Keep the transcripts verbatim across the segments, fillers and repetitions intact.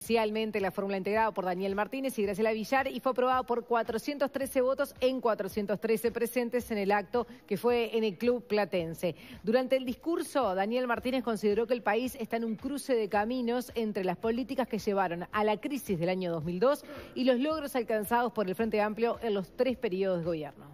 oficialmente la fórmula integrada por Daniel Martínez y Graciela Villar y fue aprobada por cuatrocientos trece votos en cuatrocientos trece presentes en el acto que fue en el Club Platense. Durante el discurso, Daniel Martínez consideró que el país está en un cruce de caminos entre las políticas que llevaron a la crisis del año dos mil dos y los logros alcanzados por el Frente Amplio en los tres periodos de gobierno.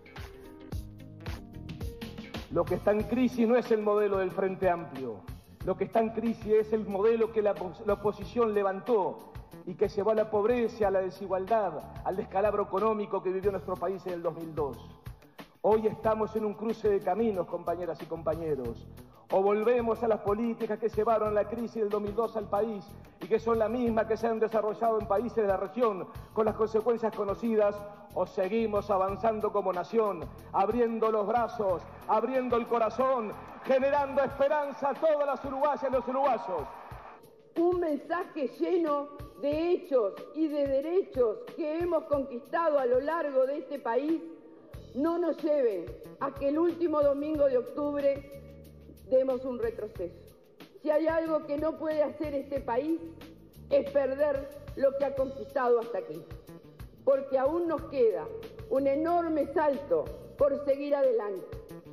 Lo que está en crisis no es el modelo del Frente Amplio. Lo que está en crisis es el modelo que la, la oposición levantó y que llevó a la pobreza, a la desigualdad, al descalabro económico que vivió nuestro país en el dos mil dos. Hoy estamos en un cruce de caminos, compañeras y compañeros. O volvemos a las políticas que llevaron la crisis del dos mil dos al país y que son las mismas que se han desarrollado en países de la región con las consecuencias conocidas, o seguimos avanzando como nación, abriendo los brazos, abriendo el corazón, generando esperanza a todas las uruguayas y los uruguayos. Un mensaje lleno de hechos y de derechos que hemos conquistado a lo largo de este país no nos lleve a que el último domingo de octubre demos un retroceso. Si hay algo que no puede hacer este país es perder lo que ha conquistado hasta aquí, porque aún nos queda un enorme salto por seguir adelante.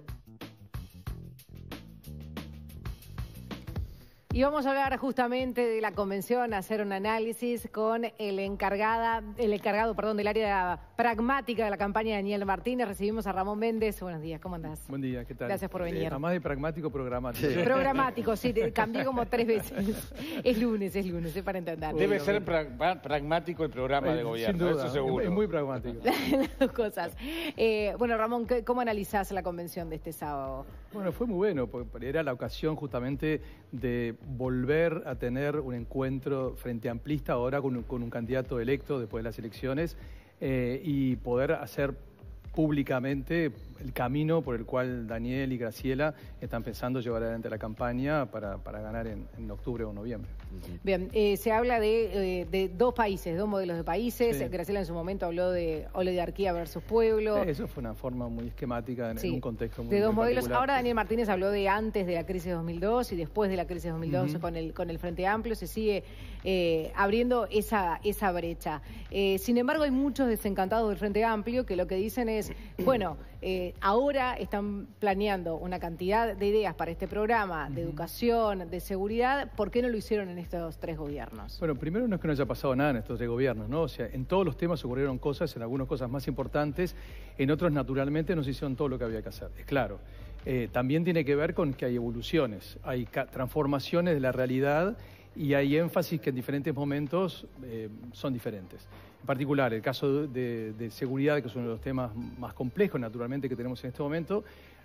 Y vamos a hablar justamente de la convención, hacer un análisis con el, encargada, el encargado perdón, del área pragmática de la campaña, Daniel Martínez. Recibimos a Ramón Méndez. Buenos días, ¿cómo andás? Buen día, ¿qué tal? Gracias por venir. Eh, Además de pragmático, programático. Sí. Programático, sí, te cambié como tres veces. Es lunes, es lunes, es para entender. Debe ser pra pragmático el programa de gobierno, sin duda, eso seguro. Es muy pragmático. Las dos cosas. Eh, bueno, Ramón, ¿cómo analizás la convención de este sábado? Bueno, fue muy bueno, porque era la ocasión justamente de volver a tener un encuentro frente amplista ahora con un, con un candidato electo después de las elecciones eh, y poder hacer públicamente el camino por el cual Daniel y Graciela están pensando llevar adelante la campaña para, para ganar en, en octubre o noviembre. Bien, eh, se habla de, eh, de dos países, dos modelos de países. Sí. Graciela en su momento habló de oligarquía versus pueblo. Sí, eso fue una forma muy esquemática en, sí, en un contexto muy de dos muy modelos. particular. Ahora Daniel Martínez habló de antes de la crisis dos mil dos y después de la crisis dos mil dos Uh-huh. con el con el Frente Amplio. Se sigue eh, abriendo esa, esa brecha. Eh, sin embargo, hay muchos desencantados del Frente Amplio que lo que dicen es, bueno, eh, ahora están planeando una cantidad de ideas para este programa de educación, de seguridad. ¿Por qué no lo hicieron en estos tres gobiernos? Bueno, primero no es que no haya pasado nada en estos tres gobiernos, ¿no? O sea, en todos los temas ocurrieron cosas, en algunas cosas más importantes, en otros naturalmente no se hicieron todo lo que había que hacer, es claro. Eh, también tiene que ver con que hay evoluciones, hay transformaciones de la realidad y hay énfasis que en diferentes momentos eh, son diferentes. En particular, el caso de, de seguridad, que es uno de los temas más complejos naturalmente que tenemos en este momento,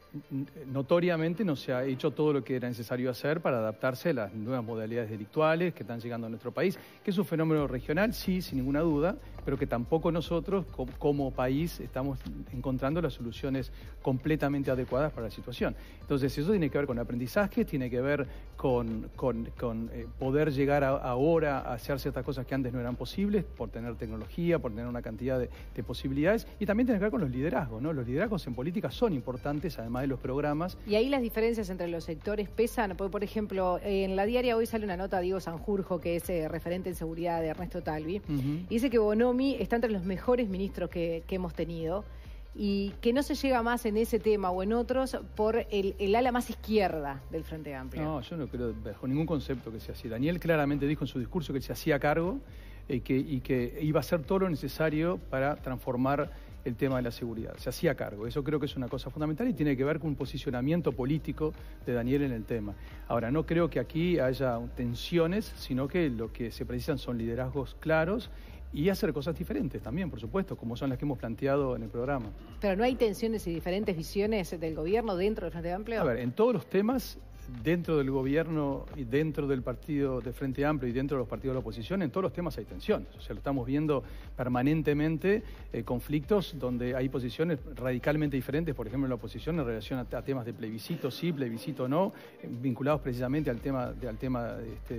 notoriamente no se ha hecho todo lo que era necesario hacer para adaptarse a las nuevas modalidades delictuales que están llegando a nuestro país, que es un fenómeno regional, sí, sin ninguna duda, pero que tampoco nosotros como, como país estamos encontrando las soluciones completamente adecuadas para la situación. Entonces eso tiene que ver con aprendizaje, tiene que ver con, con, con eh, poder llegar a, ahora a hacer ciertas cosas que antes no eran posibles, por tener tecnología, por tener una cantidad de, de posibilidades, y también tiene que ver con los liderazgos, ¿no? Los liderazgos en política son importantes, además de los programas. Y ahí las diferencias entre los sectores pesan, porque, por ejemplo, en la diaria hoy sale una nota de Diego Sanjurjo, que es eh, referente en seguridad de Ernesto Talvi, Uh-huh. y dice que Bonomi está entre los mejores ministros que, que hemos tenido y que no se llega más en ese tema o en otros por el, el ala más izquierda del Frente Amplio. No, yo no creo bajo ningún concepto que sea así. Daniel claramente dijo en su discurso que se hacía cargo eh, que, y que iba a hacer todo lo necesario para transformar el tema de la seguridad. Se hacía cargo. Eso creo que es una cosa fundamental y tiene que ver con un posicionamiento político de Daniel en el tema. Ahora, no creo que aquí haya tensiones, sino que lo que se precisan son liderazgos claros y hacer cosas diferentes también, por supuesto, como son las que hemos planteado en el programa. Pero no hay tensiones y diferentes visiones del gobierno dentro del Frente Amplio. A ver, en todos los temas, dentro del gobierno y dentro del partido de Frente Amplio y dentro de los partidos de la oposición, en todos los temas hay tensiones. O sea, lo estamos viendo permanentemente, eh, conflictos donde hay posiciones radicalmente diferentes, por ejemplo, en la oposición en relación a, a temas de plebiscito sí, plebiscito no, eh, vinculados precisamente al tema, de, al tema este,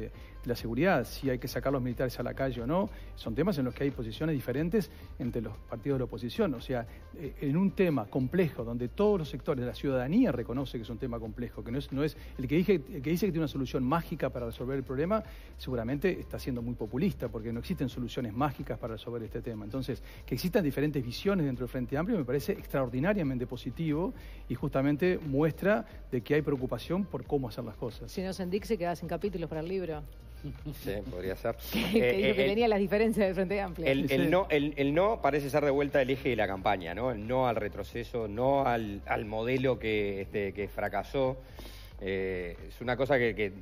la seguridad, si hay que sacar los militares a la calle o no, son temas en los que hay posiciones diferentes entre los partidos de la oposición. O sea, eh, en un tema complejo, donde todos los sectores de la ciudadanía reconoce que es un tema complejo, que no es, no es el que, dije, el que dice que tiene una solución mágica para resolver el problema, seguramente está siendo muy populista, porque no existen soluciones mágicas para resolver este tema. Entonces, que existan diferentes visiones dentro del Frente Amplio me parece extraordinariamente positivo y justamente muestra de que hay preocupación por cómo hacer las cosas. Si no, Sendik se queda sin capítulos para el libro. Sí, podría ser. que eh, dijo eh, que el, tenía las diferencias del Frente Amplio. El, el, no, el, el no parece ser de vuelta el eje de la campaña, ¿no? El no al retroceso, no al, al modelo que, este, que fracasó. Eh, es una cosa que, que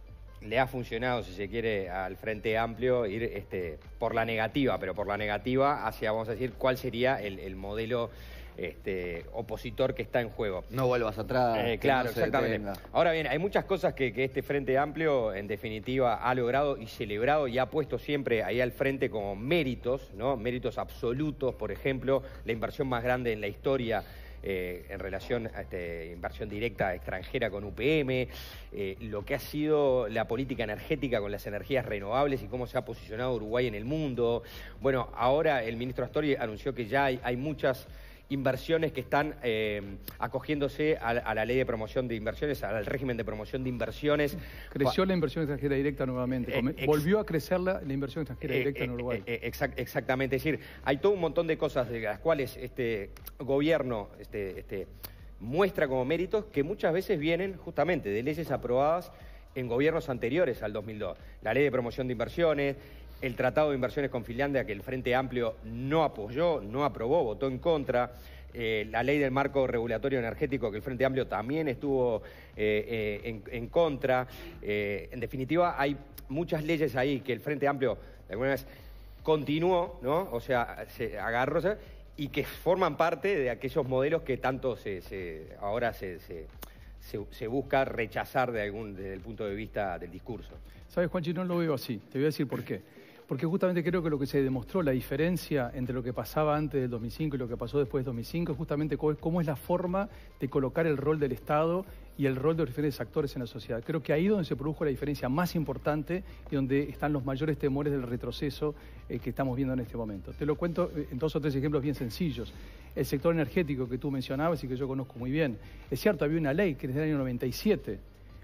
le ha funcionado, si se quiere, al Frente Amplio ir este, por la negativa, pero por la negativa hacia, vamos a decir, cuál sería el, el modelo Este, opositor que está en juego. No vuelvas atrás. Eh, claro, no exactamente. Detenga. Ahora bien, hay muchas cosas que, que este Frente Amplio, en definitiva, ha logrado y celebrado y ha puesto siempre ahí al frente como méritos, ¿no? Méritos absolutos, por ejemplo, la inversión más grande en la historia eh, en relación a este, inversión directa extranjera con U P M, eh, lo que ha sido la política energética con las energías renovables y cómo se ha posicionado Uruguay en el mundo. Bueno, ahora el ministro Astori anunció que ya hay, hay muchas inversiones que están eh, acogiéndose a, a la ley de promoción de inversiones, al régimen de promoción de inversiones. Creció la inversión extranjera directa nuevamente, eh, volvió a crecer la, la inversión extranjera eh, directa eh, en Uruguay. Eh, eh, exact, exactamente, es decir, hay todo un montón de cosas de las cuales este gobierno este, este, muestra como méritos que muchas veces vienen justamente de leyes aprobadas en gobiernos anteriores al dos mil dos. La ley de promoción de inversiones, el Tratado de Inversiones con Finlandia, que el Frente Amplio no apoyó, no aprobó, votó en contra. Eh, la ley del marco regulatorio energético, que el Frente Amplio también estuvo eh, eh, en, en contra. Eh, en definitiva, hay muchas leyes ahí que el Frente Amplio, de alguna vez, continuó, ¿no? O sea, se agarró, ¿sabes? Y que forman parte de aquellos modelos que tanto se, se ahora se, se, se, se busca rechazar de algún, desde el punto de vista del discurso. ¿Sabes, Juanchi? No lo veo así. Te voy a decir por qué. Porque justamente creo que lo que se demostró, la diferencia entre lo que pasaba antes del dos mil cinco y lo que pasó después del dos mil cinco, es justamente cómo es la forma de colocar el rol del Estado y el rol de los diferentes actores en la sociedad. Creo que ahí es donde se produjo la diferencia más importante y donde están los mayores temores del retroceso eh, que estamos viendo en este momento. Te lo cuento en dos o tres ejemplos bien sencillos. El sector energético que tú mencionabas y que yo conozco muy bien. Es cierto, había una ley que desde el año noventa y siete.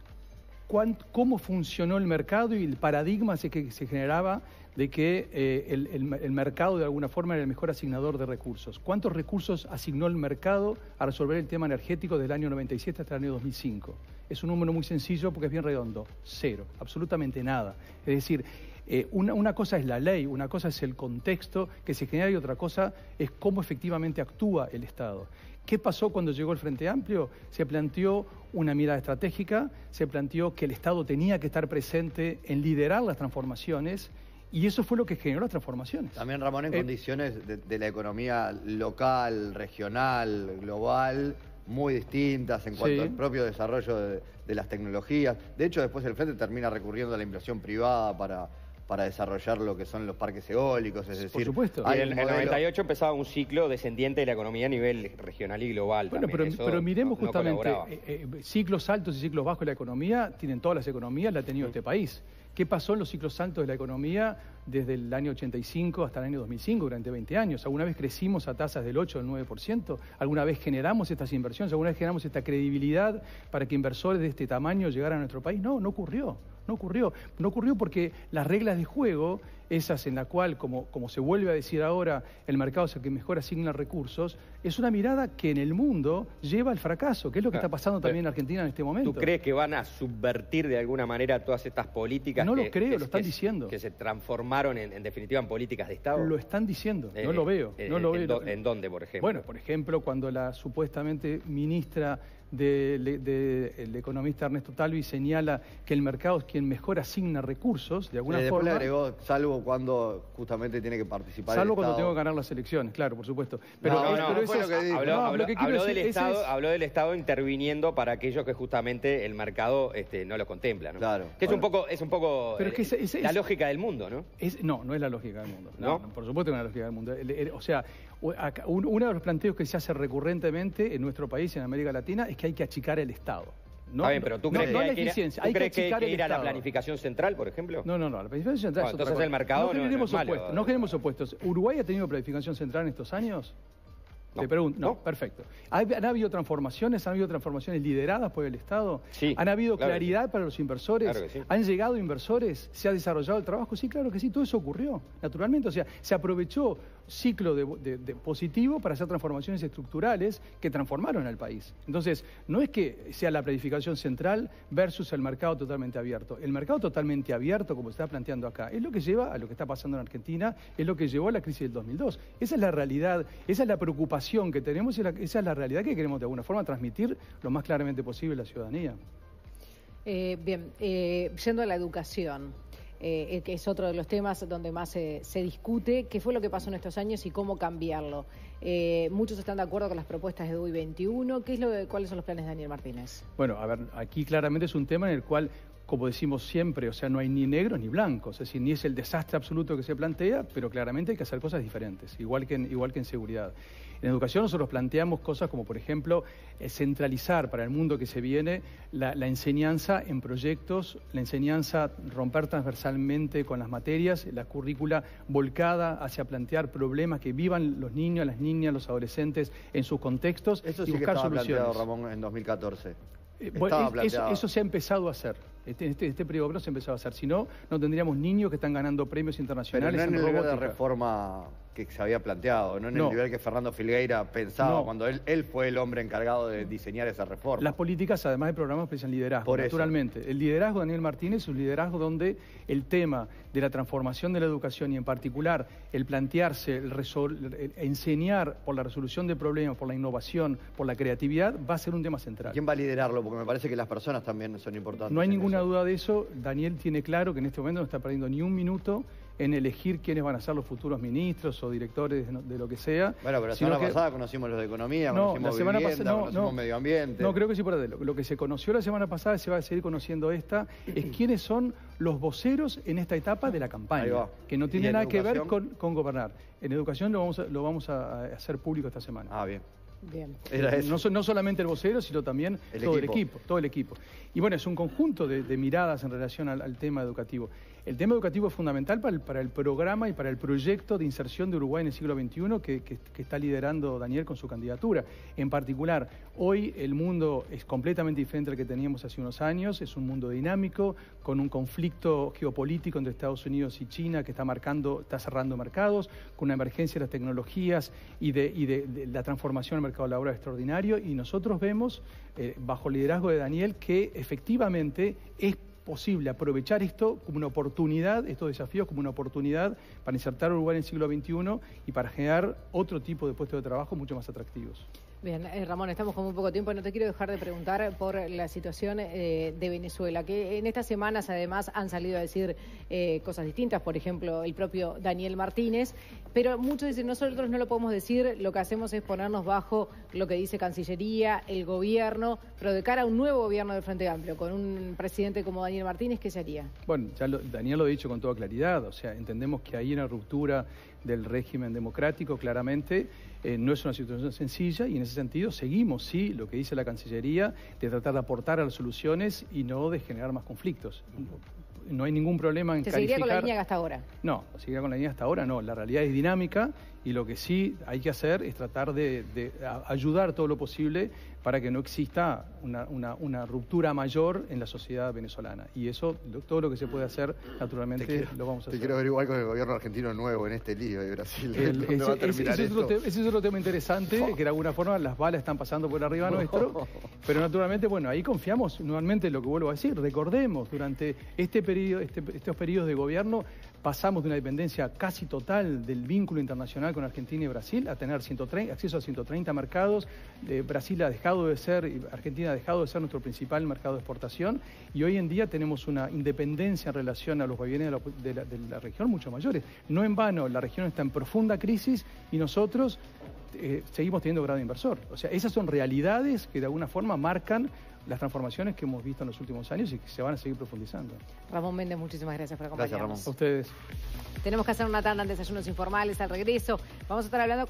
¿Cómo funcionó el mercado y el paradigma que se generaba de que eh, el, el, el mercado de alguna forma era el mejor asignador de recursos? ¿Cuántos recursos asignó el mercado a resolver el tema energético desde el año noventa y siete hasta el año dos mil cinco? Es un número muy sencillo porque es bien redondo. Cero, absolutamente nada. Es decir, eh, una, una cosa es la ley, una cosa es el contexto que se genera y otra cosa es cómo efectivamente actúa el Estado. ¿Qué pasó cuando llegó el Frente Amplio? Se planteó una mirada estratégica, se planteó que el Estado tenía que estar presente en liderar las transformaciones y eso fue lo que generó las transformaciones. También, Ramón, en eh, condiciones de, de la economía local, regional, global, muy distintas en cuanto sí. al propio desarrollo de, de las tecnologías. De hecho, después el Frente termina recurriendo a la inversión privada para... para desarrollar lo que son los parques eólicos, es decir... Por supuesto. En el modelo... noventa y ocho empezaba un ciclo descendiente de la economía a nivel regional y global. Bueno, también. pero, pero miremos no, justamente, no eh, eh, ciclos altos y ciclos bajos de la economía, tienen todas las economías, la ha tenido mm. este país. ¿Qué pasó en los ciclos altos de la economía desde el año ochenta y cinco hasta el año dos mil cinco, durante veinte años? ¿Alguna vez crecimos a tasas del ocho o del nueve por ciento? ¿Alguna vez generamos estas inversiones? ¿Alguna vez generamos esta credibilidad para que inversores de este tamaño llegaran a nuestro país? No, no ocurrió. No ocurrió. No ocurrió porque las reglas de juego, esas en la cual, como, como se vuelve a decir ahora, el mercado es el que mejor asigna recursos, es una mirada que en el mundo lleva al fracaso, que es lo que está pasando también en Argentina en este momento. ¿Tú crees que van a subvertir de alguna manera todas estas políticas? No que, lo creo, que, lo están que, diciendo. Que se transformaron en, en definitiva en políticas de Estado. Lo están diciendo, eh, no lo veo. Eh, no lo en, veo. Do, ¿En dónde, por ejemplo? Bueno, por ejemplo, cuando la supuestamente ministra del de, de, de, economista Ernesto Talvi señala que el mercado es quien mejor asigna recursos, de alguna sí, después forma... le agregó, salvo cuando justamente tiene que participar Salvo el cuando Estado. tengo que ganar las elecciones, claro, por supuesto. Pero, no, no, es, no, pero no fue es, lo que dijo. Habló, no, habló, lo que habló decir, del Estado, es... habló del Estado interviniendo para aquellos que justamente el mercado este, no los contempla, ¿no? Claro. Que es bueno, un poco, es un poco pero es que es, es, la es, lógica del mundo, ¿no? Es, no, no es la lógica del mundo. ¿No? No, por supuesto que no es la lógica del mundo. El, el, o sea, uno de los planteos que se hace recurrentemente en nuestro país, en América Latina, es que hay que achicar el Estado. No, Está bien, pero ¿tú no, crees no que la hay que ir, eficiencia, ¿tú hay que crees que hay achicar que el ir a la Estado. planificación central, por ejemplo? No, no, no, la planificación central Bueno, es otra entonces cosa. el mercado no- no generemos es malo. opuestos, no generemos opuestos. ¿Uruguay ha tenido planificación central en estos años? No. Te pregunto, no, No. perfecto. ¿Han, han habido transformaciones? ¿Han habido transformaciones lideradas por el Estado? Sí, ¿Han habido claro que claridad para los inversores? Claro que sí. ¿Han llegado inversores? ¿Se ha desarrollado el trabajo? Sí, claro que sí, todo eso ocurrió, naturalmente. O sea, se aprovechó ciclo de, de- de positivo para hacer transformaciones estructurales que transformaron al país. Entonces, no es que sea la planificación central versus el mercado totalmente abierto. El mercado totalmente abierto, como se está planteando acá, es lo que lleva a lo que está pasando en Argentina, es lo que llevó a la crisis del dos mil dos. Esa es la realidad, esa es la preocupación que tenemos y la- esa es la realidad que queremos de alguna forma transmitir lo más claramente posible a la ciudadanía. Eh, bien, eh, yendo a la educación, eh, que es otro de los temas donde más se, se discute, qué fue lo que pasó en estos años y cómo cambiarlo. Eh, muchos están de acuerdo con las propuestas de D U I veintiuno. ¿Qué es lo de, ¿Cuáles son los planes de Daniel Martínez? Bueno, a ver, aquí claramente es un tema en el cual, como decimos siempre, o sea, no hay ni negros ni blancos, es decir, ni es el desastre absoluto que se plantea, pero claramente hay que hacer cosas diferentes, igual que en, igual que en seguridad. En educación nosotros planteamos cosas como, por ejemplo, eh, centralizar para el mundo que se viene la, la enseñanza en proyectos, la enseñanza romper transversalmente con las materias, la currícula volcada hacia plantear problemas que vivan los niños, las niñas, los adolescentes en sus contextos Eso y sí que buscar estaba soluciones. planteado, Ramón, en dos mil catorce. Eh, bueno, Estaba es- eso, planteado. eso se ha empezado a hacer. Este, este, este periodo no se ha empezado a hacer. Si no, no tendríamos niños que están ganando premios Pero internacionales no en en el nivel de robótica. reforma que se había planteado, no en No. el nivel que Fernando Filgueira pensaba No. cuando él, él fue el hombre encargado de diseñar esa reforma. Las políticas, además de programas, precisan liderazgo, Por eso. naturalmente. El liderazgo de Daniel Martínez es un liderazgo donde el tema de la transformación de la educación y en particular el plantearse, el, resol- el enseñar por la resolución de problemas, por la innovación, por la creatividad, va a ser un tema central. ¿Quién va a liderarlo? Porque me parece que las personas también son importantes. No hay en ninguna eso. duda de eso. Daniel tiene claro que en este momento no está perdiendo ni un minuto en elegir quiénes van a ser los futuros ministros o directores de, de lo que sea. Bueno, pero la sino semana que- pasada conocimos los de economía, No, conocimos la semana vivienda, pasada- no, conocimos no. medio ambiente. No, creo que sí por lo, lo que se conoció la semana pasada, se va a seguir conociendo esta, es quiénes son los voceros en esta etapa de la Ahí campaña, va. que no ¿Y tiene en nada que ver educación? con, con gobernar. En educación lo vamos a, lo vamos a a hacer público esta semana. Ah, bien. Bien. Era eso. No, so- no solamente el vocero, sino también El todo equipo. el equipo, todo el equipo. Y bueno, es un conjunto de, de miradas en relación al, al tema educativo. El tema educativo es fundamental para el, para el programa y para el proyecto de inserción de Uruguay en el siglo veintiuno que, que- que está liderando Daniel con su candidatura. En particular, hoy el mundo es completamente diferente al que teníamos hace unos años, es un mundo dinámico, con un conflicto geopolítico entre Estados Unidos y China que está marcando, está cerrando mercados, con una emergencia de las tecnologías y de, y de- de la transformación del mercado laboral extraordinario, y nosotros vemos, eh, bajo el liderazgo de Daniel, que efectivamente es posible aprovechar esto como una oportunidad, estos desafíos como una oportunidad para insertar a Uruguay en el siglo veintiuno y para generar otro tipo de puestos de trabajo mucho más atractivos. Bien, eh, Ramón, estamos con muy poco tiempo. No te quiero dejar de preguntar por la situación eh, de Venezuela, que en estas semanas además han salido a decir eh, cosas distintas, por ejemplo, el propio Daniel Martínez, pero muchos dicen, nosotros no lo podemos decir, lo que hacemos es ponernos bajo lo que dice Cancillería, el gobierno, pero de cara a un nuevo gobierno del Frente Amplio, con un presidente como Daniel Martínez, ¿qué se haría? Bueno, ya lo- Daniel lo ha dicho con toda claridad, o sea, entendemos que hay una ruptura del régimen democrático, claramente, eh, no es una situación sencilla y en ese sentido seguimos, sí, lo que dice la Cancillería, de tratar de aportar a las soluciones y no de generar más conflictos. No hay ningún problema en ¿Se calificar... seguiría con la línea que hasta ahora? No, seguirá con la línea hasta ahora, no. La realidad es dinámica y lo que sí hay que hacer es tratar de, de a- ayudar todo lo posible para que no exista una, una- una ruptura mayor en la sociedad venezolana. Y eso, lo- todo lo que se puede hacer, naturalmente, Te quiero, lo vamos a te hacer. quiero ver igual con el gobierno argentino nuevo en este lío de Brasil. El- ¿Dónde ese, va a ese- terminar ese es otro esto? te- ese es otro tema interesante, que de alguna forma las balas están pasando por arriba nuestro, pero naturalmente, bueno, ahí confiamos nuevamente en lo que vuelvo a decir. Recordemos, durante este periodo, este- estos periodos de gobierno, pasamos de una dependencia casi total del vínculo internacional con Argentina y Brasil a tener ciento treinta, acceso a ciento treinta mercados. Eh, Brasil ha dejado de ser, y Argentina ha dejado de ser nuestro principal mercado de exportación, y hoy en día tenemos una independencia en relación a los vaivenes de la, de la- de la región mucho mayores. No en vano, la región está en profunda crisis y nosotros eh, seguimos teniendo grado inversor. O sea, esas son realidades que de alguna forma marcan las transformaciones que hemos visto en los últimos años y que se van a seguir profundizando. Ramón Méndez, muchísimas gracias por Gracias, acompañarnos. A ustedes. Tenemos que hacer una tanda en Desayunos Informales al regreso. Vamos a estar hablando con